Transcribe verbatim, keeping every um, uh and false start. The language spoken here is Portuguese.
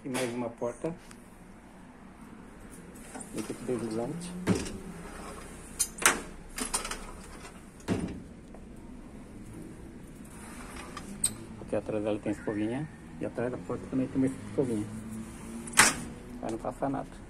Aqui mais uma porta. Aqui deslizante. Aqui atrás dela tem escovinha. E atrás da porta também tem uma escovinha. Vai não passar nada.